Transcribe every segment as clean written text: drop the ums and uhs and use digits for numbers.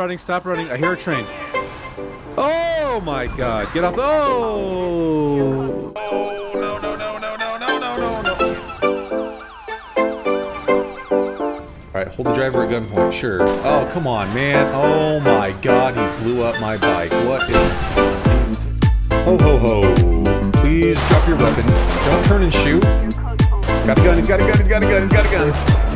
Running, stop running. I hear a train. Oh my god. Get off. Oh! Oh, no, no, no, no, no, no, no, no, no. Alright, hold the driver at gunpoint, sure. Oh, come on, man. Oh my god, he blew up my bike. What is... Ho, ho, ho. Please drop your weapon. Don't turn and shoot. Got a gun, he's got a gun, he's got a gun, he's got a gun.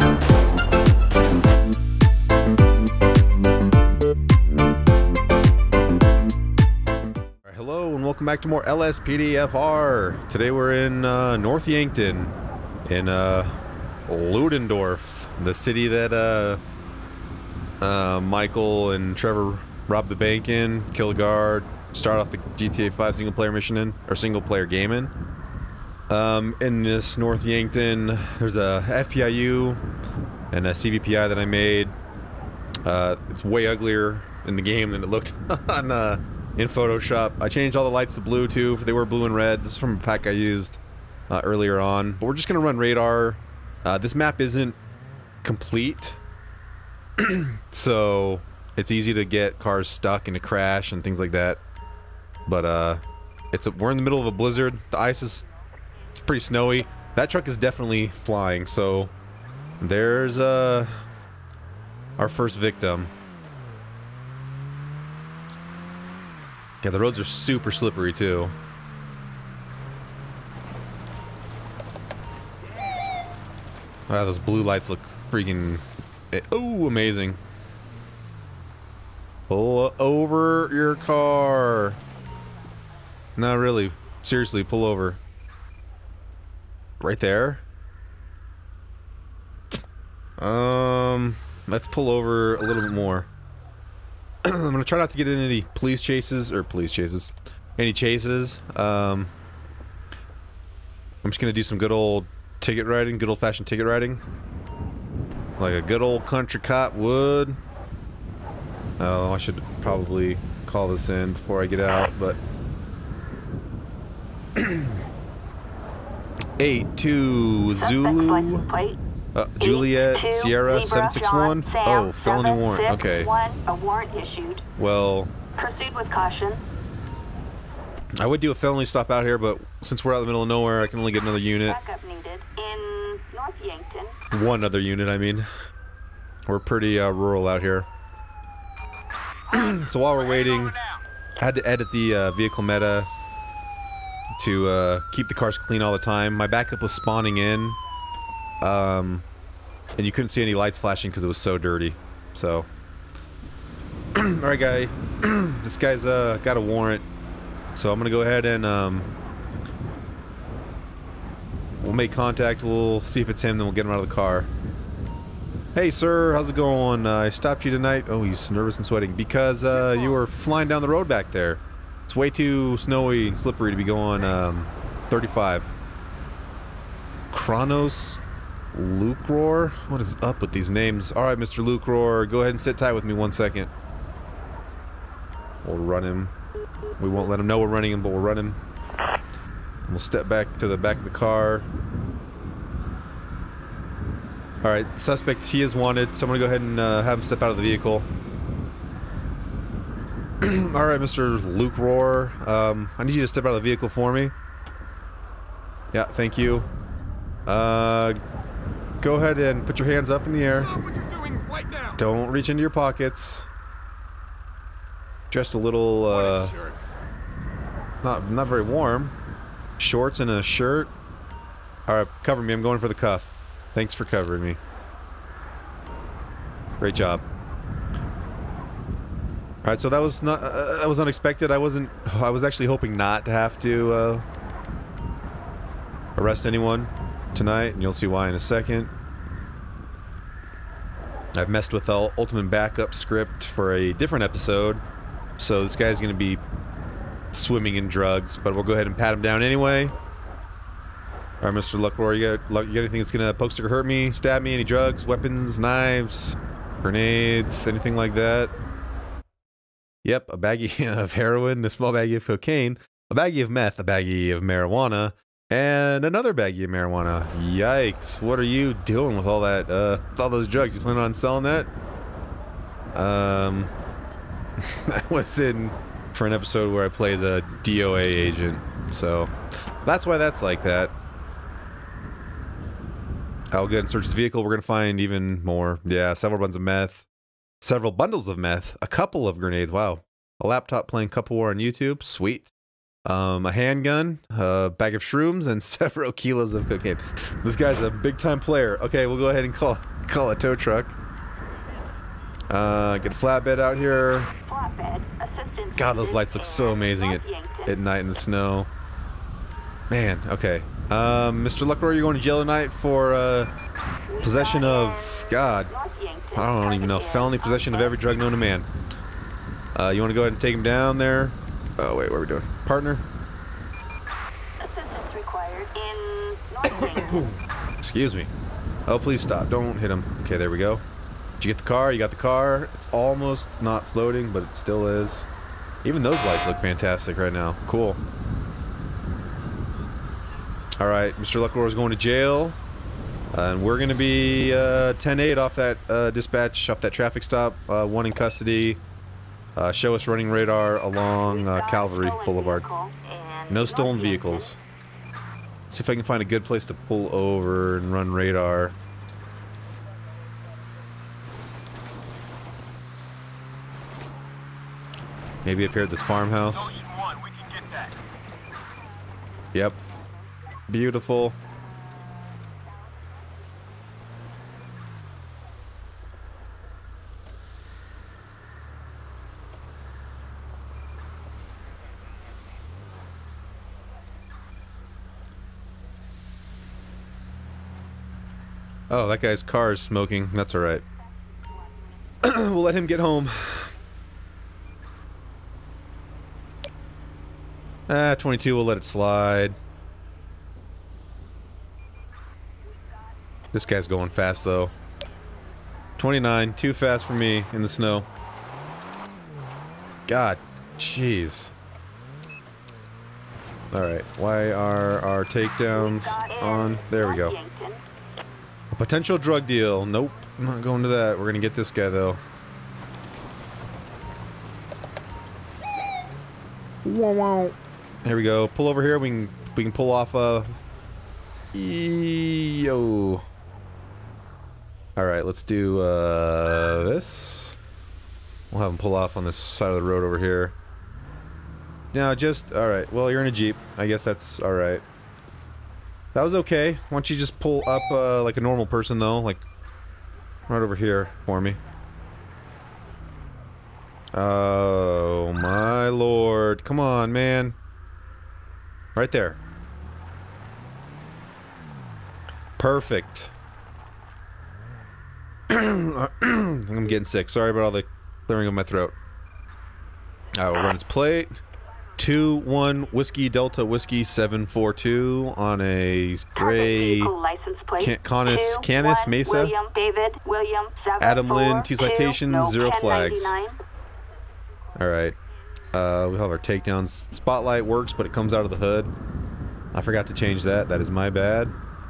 Welcome back to more LSPDFR. Today we're in North Yankton, in Ludendorff, the city that Michael and Trevor robbed the bank in, kill a guard, start off the GTA 5 single player mission in, or single player game in. In this North Yankton, there's a FPIU and a CVPI that I made. It's way uglier in the game than it looked on in Photoshop. I changed all the lights to blue too. They were blue and red. This is from a pack I used earlier on. But we're just gonna run radar. This map isn't complete, so it's easy to get cars stuck and to crash and things like that. But we're in the middle of a blizzard. The ice is pretty snowy. That truck is definitely flying. So there's our first victim. Yeah, the roads are super slippery too. Wow, those blue lights look freaking... Oh, amazing. Pull over your car. No, really. Seriously, pull over. Right there? Let's pull over a little bit more. I'm gonna try not to get in any police chases. I'm just gonna do some good old ticket writing, good old-fashioned ticket writing, like a good old country cop would. Oh, I should probably call this in before I get out, but 82 Zulu. Juliet Sierra 761. Oh, felony warrant. Okay. A warrant issued. Well, proceed with caution. I would do a felony stop out here, but since we're out in the middle of nowhere, I can only get another unit. Backup needed in North Yankton. One other unit, I mean. We're pretty rural out here. So while we're waiting, I had to edit the vehicle meta to keep the cars clean all the time. My backup was spawning in. And you couldn't see any lights flashing because it was so dirty. So, alright guy, this guy's got a warrant, so I'm gonna go ahead and we'll make contact, we'll see if it's him, then we'll get him out of the car. Hey sir, how's it going? I stopped you tonight. Oh, he's nervous and sweating because you were flying down the road back there. It's way too snowy and slippery to be going 35. Kronos Luke Roar? What is up with these names? Alright, Mr. Luke Roar, go ahead and sit tight with me 1 second. We'll run him. We won't let him know we're running him, but we'll run him. We'll step back to the back of the car. Alright, suspect, he is wanted, so I'm gonna go ahead and have him step out of the vehicle. Alright, Mr. Luke Roar, I need you to step out of the vehicle for me. Yeah, thank you. Go ahead and put your hands up in the air. Stop what you're doing right now. Don't reach into your pockets. Dressed a little, not very warm. Shorts and a shirt. Alright, cover me. I'm going for the cuff. Thanks for covering me. Great job. Alright, so that was not, that was unexpected. I was actually hoping not to have to, arrest anyone tonight, and you'll see why in a second. I've messed with the Ultimate Backup script for a different episode, so this guy's gonna be swimming in drugs, but we'll go ahead and pat him down anyway. Alright, Mr. Luckroar, you got anything that's gonna poke, stick, or hurt me, stab me, any drugs, weapons, knives, grenades, anything like that? Yep, a baggie of heroin, a small baggie of cocaine, a baggie of meth, a baggie of marijuana, and another baggie of marijuana. Yikes, what are you doing with all that, all those drugs? You planning on selling that? I was in for an episode where I play as a DOA agent, so that's why that's like that. I'll go and search his vehicle. We're gonna find even more. Yeah, several bundles of meth, several bundles of meth, a couple of grenades. Wow, a laptop playing Couple War on YouTube. Sweet. A handgun, a bag of shrooms, and several kilos of cocaine. This guy's a big-time player. Okay, we'll go ahead and call a tow truck. Get a flatbed out here. God, those lights look so amazing at night in the snow. Man, okay. Mr. Luckror, you're going to jail tonight for possession of, God, I don't even know, felony possession of every drug known to man. You want to go ahead and take him down there? Oh, wait, what are we doing? Partner? Assistance required in North Yankton. Excuse me. Oh, please stop. Don't hit him. Okay, there we go. Did you get the car? You got the car. It's almost not floating, but it still is. Even those lights look fantastic right now. Cool. Alright, Mr. Luckror is going to jail. And we're going to be 10-8 off that dispatch, off that traffic stop. One in custody. Show us running radar along Calvary Boulevard. No stolen vehicles. See if I can find a good place to pull over and run radar. Maybe up here at this farmhouse. Yep. Beautiful. Oh, that guy's car is smoking. That's alright. We'll let him get home. 22, we'll let it slide. This guy's going fast, though. 29, too fast for me in the snow. God, jeez. Alright, why are our takedowns on? There we go. A potential drug deal. Nope, I'm not going to that. We're gonna get this guy, though. Wow, wow. Here we go. Pull over here. We can pull off yo. Alright, let's do this. We'll have him pull off on this side of the road over here. Now just alright, well you're in a Jeep. I guess that's alright. That was okay. Why don't you just pull up like a normal person though, like right over here for me. Oh my lord. Come on, man. Right there. Perfect. I'm getting sick. Sorry about all the clearing of my throat. Alright, we'll run his plate. 2-1 Whiskey Delta Whiskey 742 on a gray Canis Mesa. William, David, William, Adam Lynn, 2 citations, 0 flags. Alright. We have our takedowns. Spotlight works, but it comes out of the hood. I forgot to change that. That is my bad.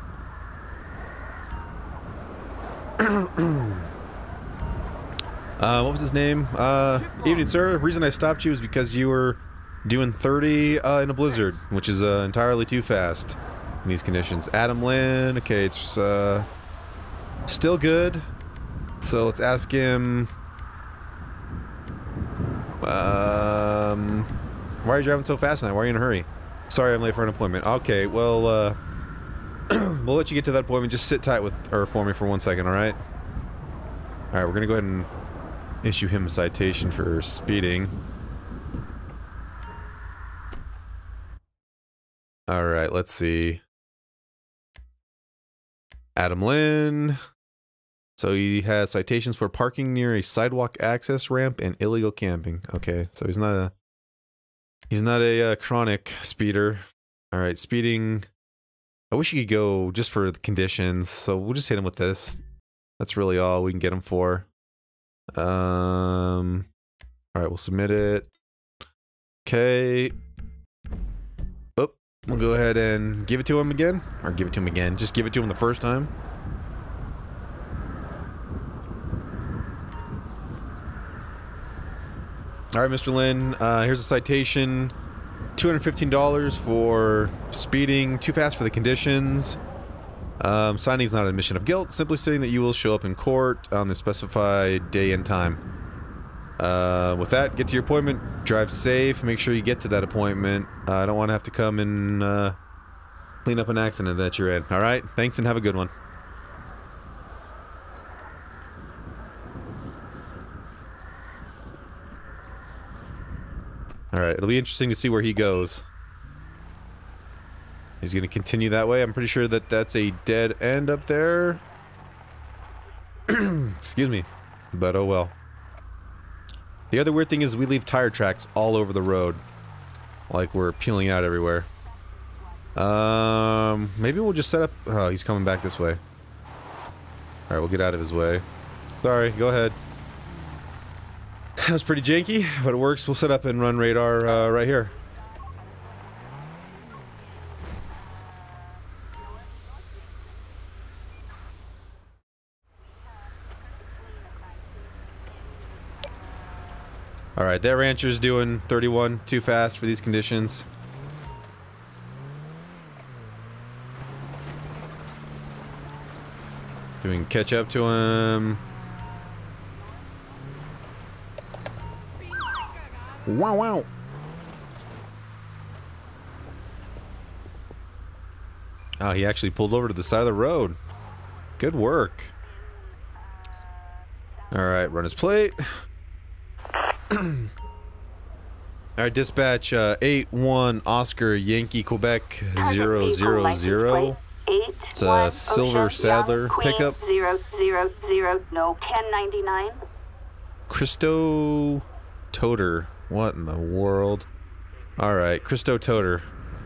What was his name? Evening, sir. Reason I stopped you is because you were doing 30 in a blizzard, which is entirely too fast in these conditions. Adam Lynn. Okay, it's still good. So let's ask him. Why are you driving so fast tonight? Why are you in a hurry? Sorry, I'm late for an appointment. Okay, well, we'll let you get to that appointment. Just sit tight with her for me for 1 second, alright? Alright, we're gonna go ahead and issue him a citation for speeding. Alright, let's see. Adam Lynn. So he has citations for parking near a sidewalk access ramp and illegal camping. Okay, so he's not a chronic speeder. All right, speeding. I wish he could go just for the conditions. So we'll just hit him with this. That's really all we can get him for. All right, we'll submit it. Okay. Oh, we'll go ahead and give it to him again, or give it to him again. Just give it to him the first time. Alright, Mr. Lin, here's a citation. $215 for speeding too fast for the conditions. Signing is not an admission of guilt, simply stating that you will show up in court on the specified day and time. With that, get to your appointment, drive safe, make sure you get to that appointment. I don't want to have to come and clean up an accident that you're in. Alright, thanks and have a good one. Alright, it'll be interesting to see where he goes. He's gonna continue that way. I'm pretty sure that that's a dead end up there. Excuse me. But oh well. The other weird thing is we leave tire tracks all over the road. Like we're peeling out everywhere. Maybe we'll just set up... Oh, he's coming back this way. Alright, we'll get out of his way. Sorry, go ahead. That was pretty janky, but it works. We'll set up and run radar right here. Alright, that rancher's doing 31 too fast for these conditions. Doing catch up to him. Wow, wow. Oh, he actually pulled over to the side of the road. Good work. Alright, run his plate. Alright, dispatch 8-1 Oscar Yankee Quebec 000. It's a silver Sadler pickup. 000, no 1099. Christo Toter. What in the world? Alright, Christo Toter.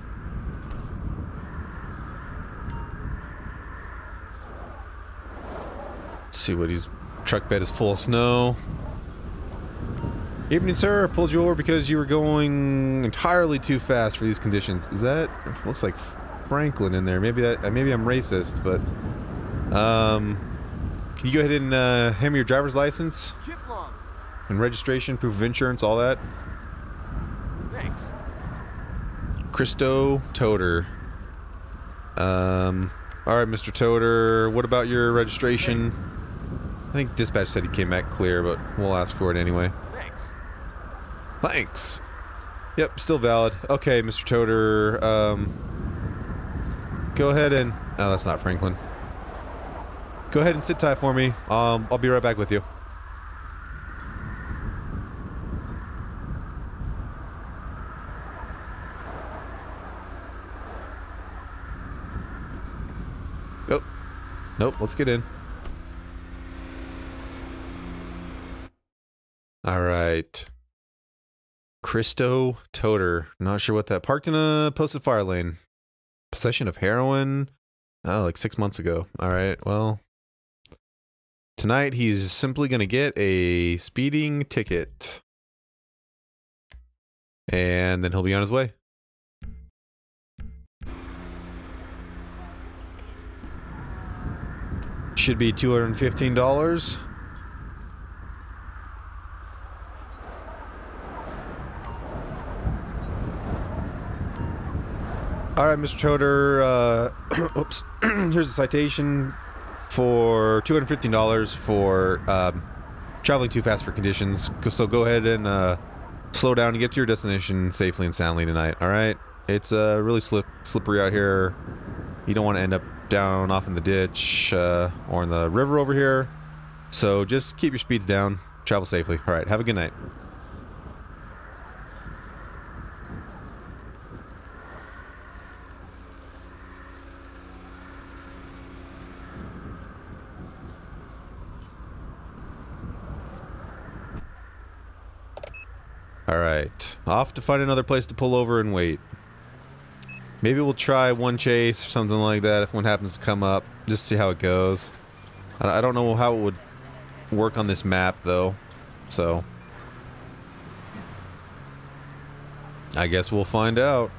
Let's see what he's... Truck bed is full of snow. Evening, sir. I pulled you over because you were going entirely too fast for these conditions. Is that... It looks like Franklin in there. Maybe that... Maybe I'm racist, but... Can you go ahead and hand me your driver's license? And registration, proof of insurance, all that? Thanks. Christo Toter. Alright, Mr. Toter. What about your registration? I think dispatch said he came back clear, but we'll ask for it anyway. Thanks. Thanks. Yep, still valid. Okay, Mr. Toter. Go ahead and... Oh, that's not Franklin. Go ahead and sit tight for me. I'll be right back with you. Oh. Nope, let's get in. Alright. Christo Toter. Not sure what that... Parked in a posted fire lane. Possession of heroin? Oh, like 6 months ago. Alright, well... Tonight he's simply gonna get a speeding ticket. And then he'll be on his way. Should be $215. Alright, Mr. Toter, oops. Here's a citation for $215 for traveling too fast for conditions. So go ahead and slow down and get to your destination safely and soundly tonight, alright? It's really slippery out here. You don't want to end up down off in the ditch or in the river over here. So just keep your speeds down. Travel safely. Alright, have a good night. Alright, off to find another place to pull over and wait. Maybe we'll try one chase or something like that if one happens to come up. Just see how it goes. I don't know how it would work on this map though, so... I guess we'll find out.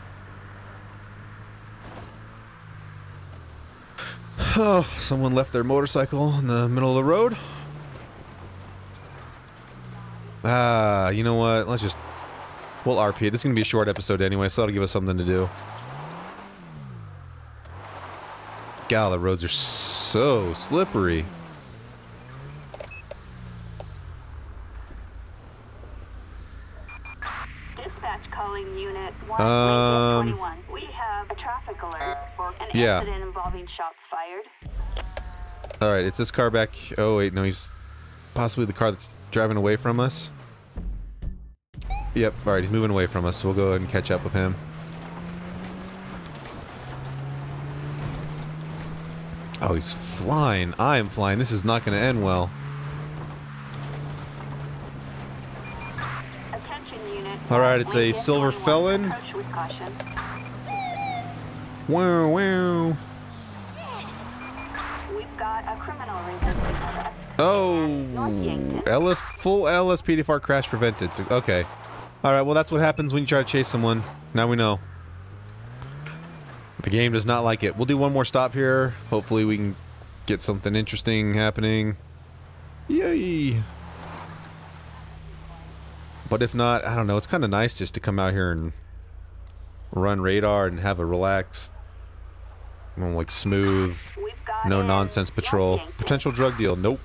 Oh, someone left their motorcycle in the middle of the road. You know what? We'll RP it. This is going to be a short episode anyway, so that'll give us something to do. God, the roads are so slippery. Dispatch calling unit 121. We have a traffic alert for an incident involving shots fired. Alright, it's this car back. Oh, wait, no, he's possibly the car that's driving away from us. Yep, alright, he's moving away from us, so we'll go ahead and catch up with him. Oh, he's flying. I am flying. This is not going to end well. Alright, it's a silver felon. Wow, wow. We've got a criminal resisting arrest. Oh, full LSPDFR crash prevented. So, okay. Alright, well that's what happens when you try to chase someone. Now we know. The game does not like it. We'll do one more stop here. Hopefully we can get something interesting happening. Yay! But if not, I don't know. It's kind of nice just to come out here and run radar and have a relaxed, like smooth, no nonsense patrol. Potential drug deal. Nope.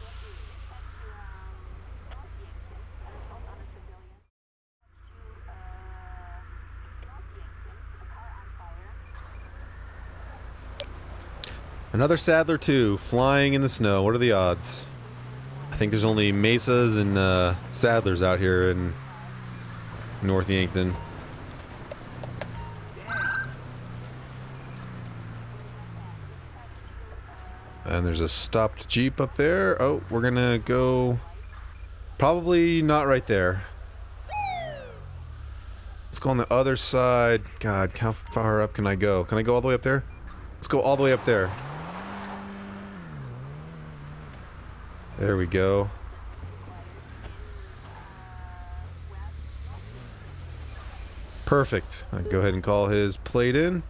Another Sadler 2, flying in the snow. What are the odds? I think there's only Mesas and Sadlers out here in North Yankton. And there's a stopped Jeep up there. Oh, we're gonna go... Probably not right there. Let's go on the other side. God, how far up can I go? Can I go all the way up there? Let's go all the way up there. There we go. Perfect. I'll go ahead and call his plate in.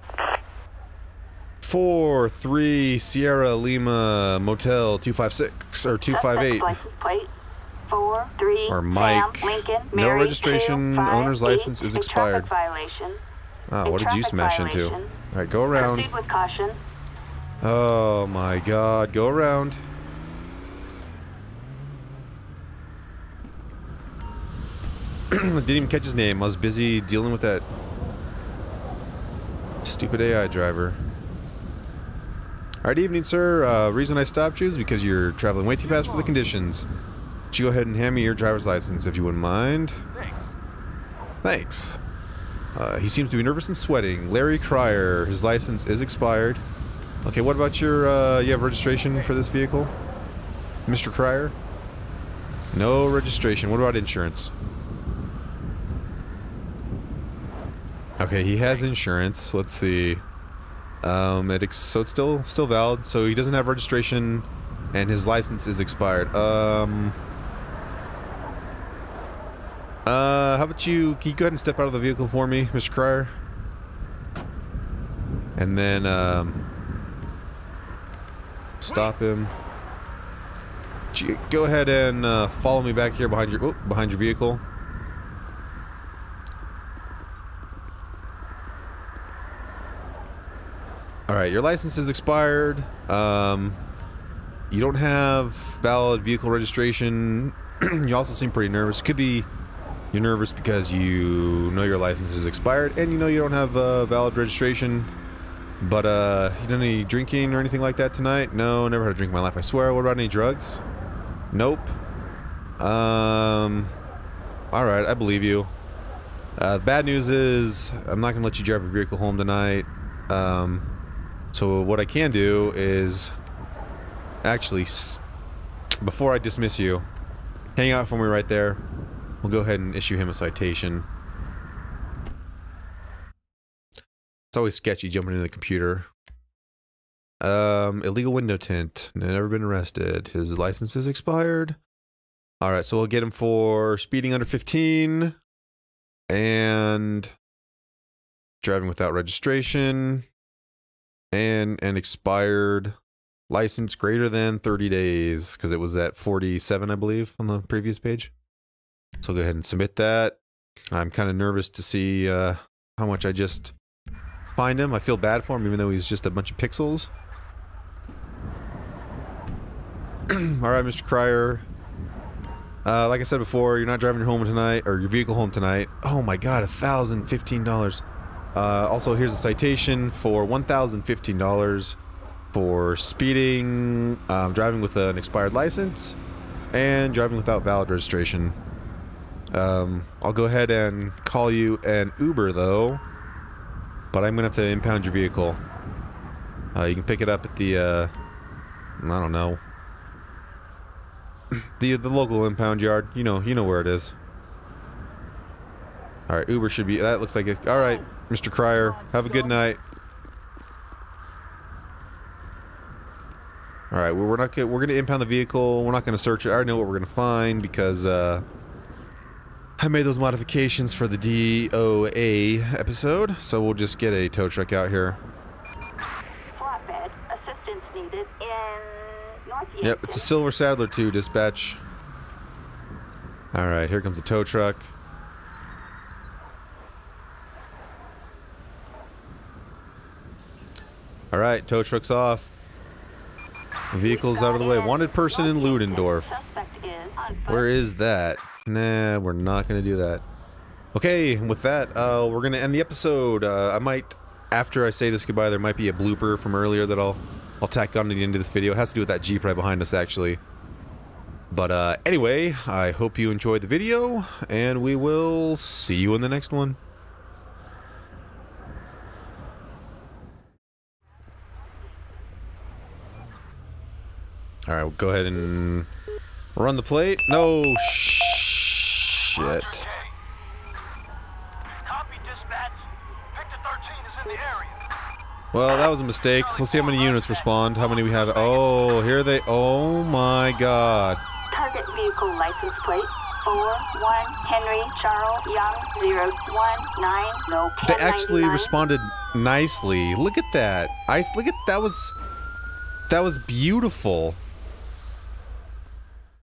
4-3 Sierra Lima Motel 256 or 258. License plate 4-3 Or Mike. Sam Lincoln, No Mary, registration. 258, Owner's license is a expired. traffic violation. Oh, A what did you traffic smash into? violation. Alright, go around. Proceed with caution. Oh my god, go around. Didn't even catch his name. I was busy dealing with that stupid AI driver. Alright, evening, sir. Reason I stopped you is because you're traveling way too fast for the conditions. Would you go ahead and hand me your driver's license if you wouldn't mind? Thanks. Thanks. He seems to be nervous and sweating. Larry Cryer. His license is expired. Okay, what about your, you have registration for this vehicle? Mr. Cryer? No registration. What about insurance? Okay, he has insurance. Let's see. So it's still valid. So he doesn't have registration, and his license is expired. How about you? Can you go ahead and step out of the vehicle for me, Mr. Cryer? And then stop him. Go ahead and follow me back here behind your vehicle. Alright, your license is expired. You don't have valid vehicle registration. You also seem pretty nervous. Could be you're nervous because you know your license is expired and you know you don't have valid registration. But, you done any drinking or anything like that tonight? No, never had a drink in my life, I swear. What about any drugs? Nope. Alright, I believe you. The bad news is I'm not gonna let you drive your vehicle home tonight. So what I can do is actually, before I dismiss you, hang out for me right there. We'll go ahead and issue him a citation. It's always sketchy jumping into the computer. Illegal window tint. Never been arrested. His license is expired. Alright, so we'll get him for speeding under 15 and driving without registration. And an expired license greater than 30 days, because it was at 47, I believe, on the previous page. So go ahead and submit that. I'm kind of nervous to see how much I just fined him. I feel bad for him, even though he's just a bunch of pixels. Alright, Mr. Cryer. Like I said before, you're not driving your home tonight, or your vehicle home tonight. Oh my god, $1,015. Also, here's a citation for $1,015 for speeding, driving with an expired license, and driving without valid registration. I'll go ahead and call you an Uber, though, but I'm gonna have to impound your vehicle. You can pick it up at the, I don't know, the local impound yard. You know where it is. All right, Uber should be. That looks like it. All right, Mr. Cryer, have a good night. All right, we're gonna impound the vehicle. We're not gonna search it. I already know what we're gonna find because I made those modifications for the DOA episode, so we'll just get a tow truck out here. Flatbed, assistance needed in Northeast. Yep, it's a Silver Sadler 2, dispatch. Alright, here comes the tow truck. Alright, tow truck's off. Vehicle's out of the way. Wanted person in Ludendorff. Where is that? Nah, we're not gonna do that. Okay, and with that, we're gonna end the episode. I might, after I say this goodbye, there might be a blooper from earlier that I'll tack on to the end of this video. It has to do with that Jeep right behind us, actually. But anyway, I hope you enjoyed the video, and we will see you in the next one. Alright, we'll go ahead and run the plate. No shit. Copy, dispatch. Victor 13 is in the area. Well, that was a mistake. We'll see how many units respond. How many we have. Oh, here they. Oh my god. Target vehicle license plate 41 Henry Charles Young 019 no. They actually responded nicely. Look at that. Look at that was beautiful.